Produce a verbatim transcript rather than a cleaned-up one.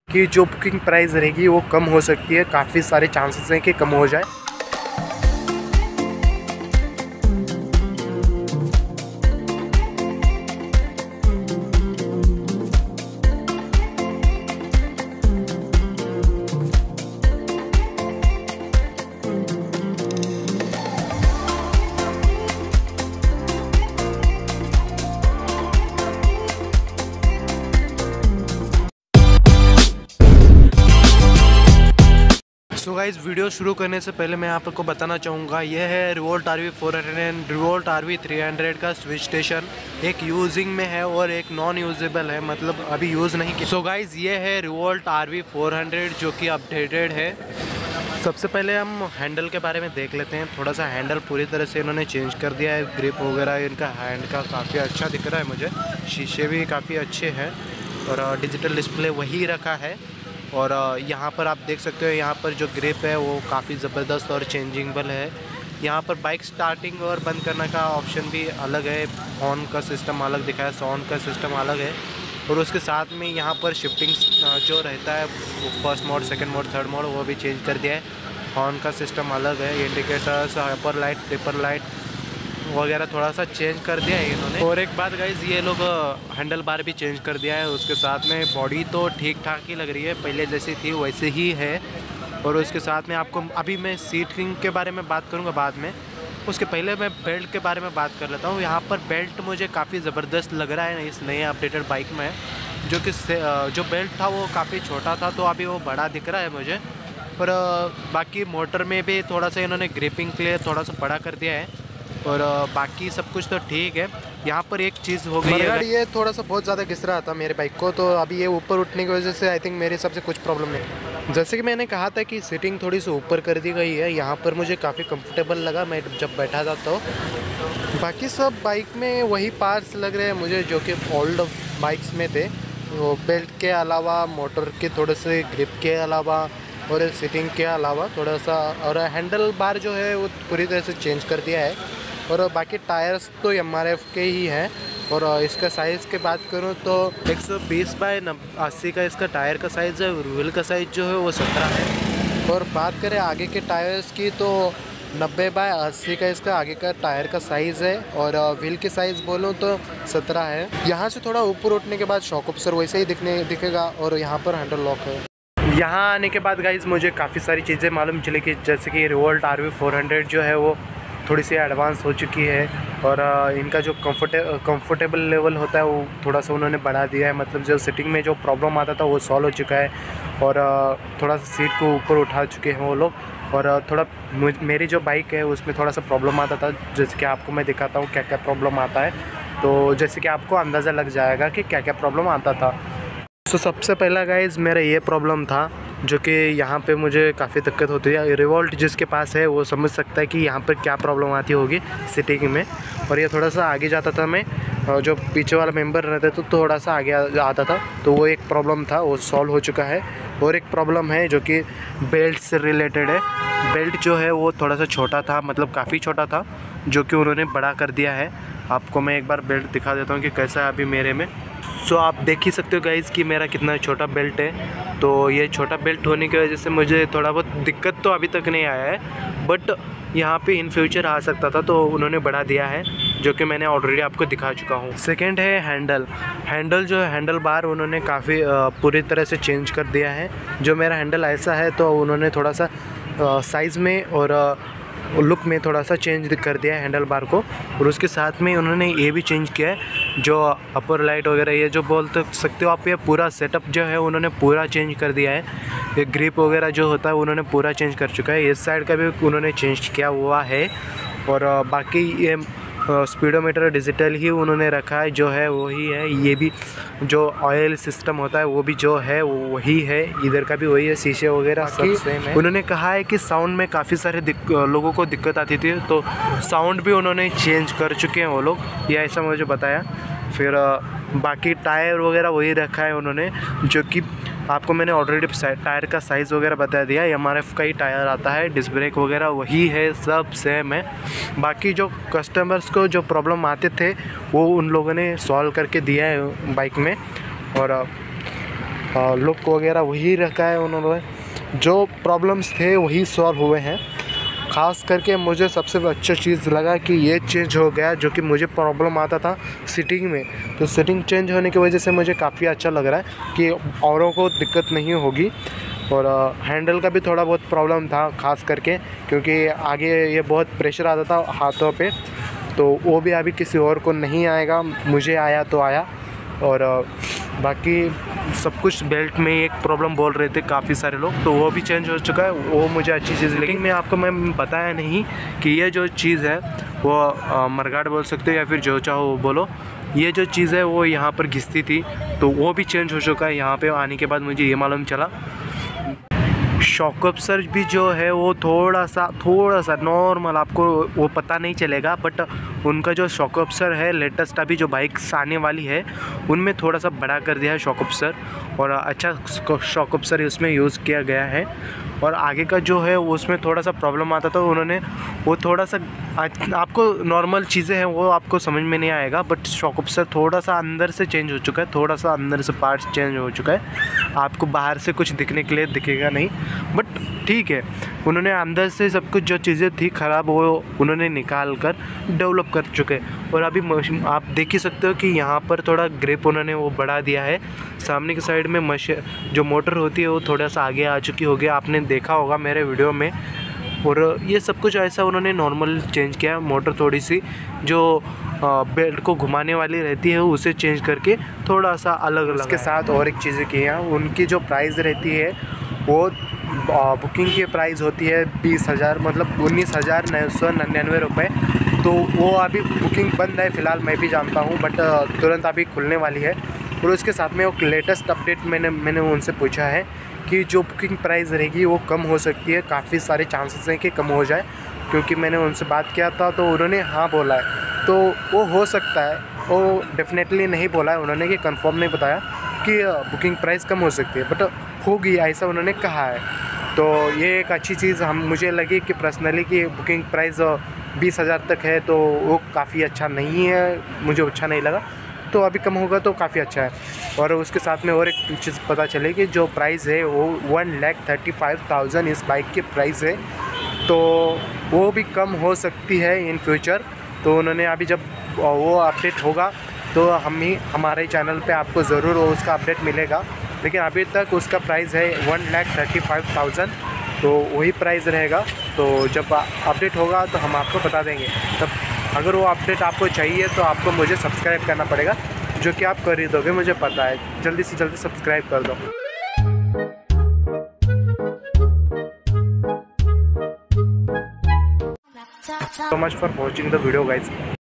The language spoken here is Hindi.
कि जो बुकिंग प्राइस रहेगी वो कम हो सकती है, काफ़ी सारे चांसेस हैं कि कम हो जाए। सो गाइस, वीडियो शुरू करने से पहले मैं आपको बताना चाहूँगा, यह है Revolt R V four hundred and Revolt R V three hundred का स्विच स्टेशन। एक यूजिंग में है और एक नॉन यूजेबल है, मतलब अभी यूज़ नहीं किया। सो गाइस, ये है Revolt R V four hundred जो कि अपडेटेड है। सबसे पहले हम हैंडल के बारे में देख लेते हैं। थोड़ा सा हैंडल पूरी तरह से इन्होंने चेंज कर दिया है, ग्रिप वगैरह इनका हैंड का काफ़ी अच्छा दिख रहा है मुझे। शीशे भी काफ़ी अच्छे हैं और डिजिटल डिस्प्ले वही रखा है। और यहाँ पर आप देख सकते हो, यहाँ पर जो ग्रिप है वो काफ़ी ज़बरदस्त और चेंजिंगबल है। यहाँ पर बाइक स्टार्टिंग और बंद करने का ऑप्शन भी अलग है, हॉर्न का सिस्टम अलग दिखा है, साउंड का सिस्टम अलग है। और उसके साथ में यहाँ पर शिफ्टिंग जो रहता है, first mode, second mode, third mode, वो भी चेंज कर दिया है। हॉर्न का सिस्टम अलग है, indicators, hyper light, triple light वगैरह थोड़ा सा चेंज कर दिया है इन्होंने। और एक बात गाइज, ये लोग हैंडल बार भी चेंज कर दिया है। उसके साथ में बॉडी तो ठीक ठाक ही लग रही है, पहले जैसी थी वैसे ही है। और उसके साथ में आपको अभी मैं सीटिंग के बारे में बात करूँगा बाद में, उसके पहले मैं बेल्ट के बारे में बात कर लेता हूँ। यहाँ पर बेल्ट मुझे काफ़ी ज़बरदस्त लग रहा है इस नए अपडेटेड बाइक में, जो कि जो बेल्ट था वो काफ़ी छोटा था, तो अभी वो बड़ा दिख रहा है मुझे। और बाकी मोटर में भी थोड़ा सा इन्होंने ग्रिपिंग के लिए थोड़ा सा बड़ा कर दिया है। और बाकी सब कुछ तो ठीक है। यहाँ पर एक चीज़ हो गई है, ये थोड़ा सा बहुत ज़्यादा घिस रहा था मेरे बाइक को, तो अभी ये ऊपर उठने की वजह से आई थिंक मेरे हिसाब से कुछ प्रॉब्लम नहीं। जैसे कि मैंने कहा था कि सीटिंग थोड़ी सी ऊपर कर दी गई है, यहाँ पर मुझे काफ़ी कंफर्टेबल लगा मैं जब बैठा था। तो बाकी सब बाइक में वही पार्ट्स लग रहे हैं मुझे जो कि ओल्ड बाइक्स में थे। वो बेल्ट के अलावा, मोटर के थोड़े से ग्रिप के अलावा और सीटिंग के अलावा थोड़ा सा, और हैंडल बार जो है वो पूरी तरह से चेंज कर दिया है। और बाकी टायर्स तो एम आर एफ के ही हैं। और इसका साइज़ की बात करूं तो एक सौ बीस बाई अस्सी का इसका टायर का साइज़ है, व्हील का साइज़ जो है वो सत्रह है। और बात करें आगे के टायर्स की तो नब्बे बाई अस्सी का इसका आगे का टायर का साइज़ है। और व्हील के साइज़ बोलूं तो सत्रह है। यहाँ से थोड़ा ऊपर उठने के बाद शॉक ऑब्जर्वर वैसे ही दिखने दिखेगा। और यहाँ पर हैंडल लॉक है। यहाँ आने के बाद गाइज मुझे काफ़ी सारी चीज़ें मालूम चली कि जैसे कि Revolt R V four hundred जो है वो थोड़ी सी एडवांस हो चुकी है। और इनका जो कंफर्टे कंफर्टेबल लेवल होता है वो थोड़ा सा उन्होंने बढ़ा दिया है, मतलब जो सिटिंग में जो प्रॉब्लम आता था वो सॉल्व हो चुका है। और थोड़ा सा सीट को ऊपर उठा चुके हैं वो लोग। और थोड़ा मेरी जो बाइक है उसमें थोड़ा सा प्रॉब्लम आता था, जैसे कि आपको मैं दिखाता हूँ क्या क्या प्रॉब्लम आता है, तो जैसे कि आपको अंदाज़ा लग जाएगा कि क्या क्या प्रॉब्लम आता था। तो सबसे पहला गाइज मेरा ये प्रॉब्लम था जो कि यहाँ पे मुझे काफ़ी दिक्कत होती है। रिवोल्ट जिसके पास है वो समझ सकता है कि यहाँ पर क्या प्रॉब्लम आती होगी सीटिंग में। और ये थोड़ा सा आगे जाता था मैं, जो पीछे वाला मेंबर रहता तो थोड़ा सा आगे आता था, तो वो एक प्रॉब्लम था, वो सॉल्व हो चुका है। और एक प्रॉब्लम है जो कि बेल्ट से रिलेटेड है। बेल्ट जो है वो थोड़ा सा छोटा था, मतलब काफ़ी छोटा था, जो कि उन्होंने बड़ा कर दिया है। आपको मैं एक बार बेल्ट दिखा देता हूँ कि कैसा है अभी मेरे में। सो so, आप देख ही सकते हो गाइज़ कि मेरा कितना छोटा बेल्ट है। तो ये छोटा बेल्ट होने की वजह से मुझे थोड़ा बहुत दिक्कत तो अभी तक नहीं आया है, बट यहाँ पे इन फ्यूचर आ सकता था, तो उन्होंने बढ़ा दिया है, जो कि मैंने ऑलरेडी आपको दिखा चुका हूँ। सेकंड है हैंडल। हैंडल जो है हैंडल बार उन्होंने काफ़ी पूरी तरह से चेंज कर दिया है। जो मेरा हैंडल ऐसा है तो उन्होंने थोड़ा सा साइज़ में और लुक में थोड़ा सा चेंज कर दिया है हैंडल बार को। और उसके साथ में उन्होंने ये भी चेंज किया है, जो अपर लाइट वगैरह ये जो बोल सकते हो आप, ये पूरा सेटअप जो है उन्होंने पूरा चेंज कर दिया है। ये ग्रिप वगैरह जो होता है उन्होंने पूरा चेंज कर चुका है। इस साइड का भी उन्होंने चेंज किया हुआ है। और बाकी ये स्पीडोमीटर डिजिटल ही उन्होंने रखा है, जो है वही है। ये भी जो ऑयल सिस्टम होता है वो भी जो है वही है, इधर का भी वही है, शीशे वगैरह सब सेम है। उन्होंने कहा है कि साउंड में काफ़ी सारे लोगों को दिक्कत आती थी, तो साउंड भी उन्होंने चेंज कर चुके हैं वो लोग, ये ऐसा मुझे बताया। फिर बाकी टायर वगैरह वही रखा है उन्होंने, जो कि आपको मैंने ऑलरेडी टायर का साइज़ वगैरह बता दिया। एम आर एफ का ही टायर आता है, डिस्क ब्रेक वगैरह वही है, सब सेम है। बाकी जो कस्टमर्स को जो प्रॉब्लम आते थे वो उन लोगों ने सॉल्व करके दिया है बाइक में। और लुक वगैरह वही रखा है उन्होंने, जो प्रॉब्लम्स थे वही सॉल्व हुए हैं। ख़ास करके मुझे सबसे अच्छा चीज़ लगा कि ये चेंज हो गया, जो कि मुझे प्रॉब्लम आता था सीटिंग में, तो सीटिंग चेंज होने की वजह से मुझे काफ़ी अच्छा लग रहा है कि औरों को दिक्कत नहीं होगी। और हैंडल का भी थोड़ा बहुत प्रॉब्लम था ख़ास करके, क्योंकि आगे ये बहुत प्रेशर आता था हाथों पे, तो वो भी अभी किसी और को नहीं आएगा, मुझे आया तो आया। और बाकी सब कुछ बेल्ट में एक प्रॉब्लम बोल रहे थे काफ़ी सारे लोग, तो वो भी चेंज हो चुका है, वो मुझे अच्छी चीज़ लगी। मैं आपको मैं बताया नहीं कि ये जो चीज़ है वो मरगाड़ बोल सकते हो या फिर जो चाहो वो बोलो, ये जो चीज़ है वो यहाँ पर घिसती थी, तो वो भी चेंज हो चुका है। यहाँ पे आने के बाद मुझे ये मालूम चला। शॉक अब्सर्वर भी जो है वो थोड़ा सा थोड़ा सा नॉर्मल, आपको वो पता नहीं चलेगा, बट उनका जो शॉक अब्सर्वर है लेटेस्ट अभी जो बाइक्स आने वाली है उनमें थोड़ा सा बड़ा कर दिया है शॉक अब्सर्वर, और अच्छा शॉक अब्सर्वर उसमें यूज़ किया गया है। और आगे का जो है वो उसमें थोड़ा सा प्रॉब्लम आता था, उन्होंने वो थोड़ा सा, आपको नॉर्मल चीज़ें हैं वो आपको समझ में नहीं आएगा, बट शॉक अब्सर्वर थोड़ा सा अंदर से चेंज हो चुका है, थोड़ा सा अंदर से पार्ट्स चेंज हो चुका है। आपको बाहर से कुछ दिखने के लिए दिखेगा नहीं, बट ठीक है, उन्होंने अंदर से सब कुछ जो चीज़ें थी ख़राब वो उन्होंने निकाल कर डेवलप कर चुके। और अभी आप देख ही सकते हो कि यहाँ पर थोड़ा ग्रिप उन्होंने वो बढ़ा दिया है। सामने की साइड में मश जो मोटर होती है वो थोड़ा सा आगे आ चुकी होगी, आपने देखा होगा मेरे वीडियो में। और ये सब कुछ ऐसा उन्होंने नॉर्मल चेंज किया, मोटर थोड़ी सी जो बेल्ट को घुमाने वाली रहती है उसे चेंज करके थोड़ा सा अलग अलग। इसके साथ और एक चीज़ें की हैं, उनकी जो प्राइस रहती है वो बुकिंग की प्राइस होती है बीस हज़ार मतलब उन्नीस हज़ार नौ सौ निन्यानवे रुपये। तो वो अभी बुकिंग बंद है फ़िलहाल, मैं भी जानता हूँ, बट तुरंत अभी खुलने वाली है। और उसके साथ में वो लेटेस्ट अपडेट मैंने मैंने उनसे पूछा है कि जो बुकिंग प्राइस रहेगी वो कम हो सकती है, काफ़ी सारे चांसेस हैं कि कम हो जाए, क्योंकि मैंने उनसे बात किया था तो उन्होंने हाँ बोला है। तो वो हो सकता है, वो डेफिनेटली नहीं बोला है उन्होंने कि कंफर्म नहीं बताया कि बुकिंग प्राइस कम हो सकती है, बट होगी ऐसा उन्होंने कहा है। तो ये एक अच्छी चीज़ हम मुझे लगी कि पर्सनली कि बुकिंग प्राइस बीस हज़ार तक है, तो वो काफ़ी अच्छा नहीं है, मुझे अच्छा नहीं लगा। तो अभी कम होगा तो काफ़ी अच्छा है। और उसके साथ में और एक चीज़ पता चले कि जो प्राइस है वो one lakh thirty five thousand इस बाइक की प्राइस है, तो वो भी कम हो सकती है इन फ्यूचर। तो उन्होंने अभी जब वो अपडेट होगा तो हम ही हमारे चैनल पे आपको ज़रूर उसका अपडेट मिलेगा, लेकिन अभी तक उसका प्राइस है one lakh thirty five thousand, तो वही प्राइस रहेगा। तो जब अपडेट होगा तो हम आपको बता देंगे। तब अगर वो अपडेट आपको चाहिए तो आपको मुझे सब्सक्राइब करना पड़ेगा, जो कि आप कर ही दोगे, मुझे पता है। जल्दी से जल्दी सब्सक्राइब कर दो। So much for watching the video, guys.